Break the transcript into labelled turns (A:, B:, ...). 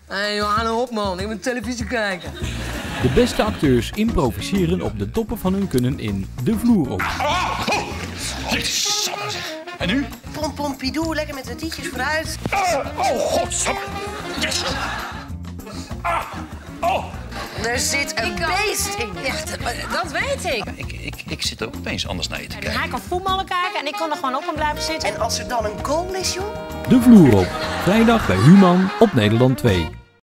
A: Hé, Johanna, op man, ik moet televisie kijken.
B: De beste acteurs improviseren op de toppen van hun kunnen in De Vloer op.
C: En nu?
D: Pom Pompidou, lekker met de tietjes vooruit.
C: Oh, godsamme. Yes.
D: Er zit een beest in je.
E: Ja, dat weet ik.
C: Ik zit ook opeens anders naar je te kijken.
E: Hij kan voetballen kijken en ik kon er gewoon op hem blijven zitten.
D: En als er dan een goal is, joh?
B: De Vloer op. Vrijdag bij Human op Nederland 2.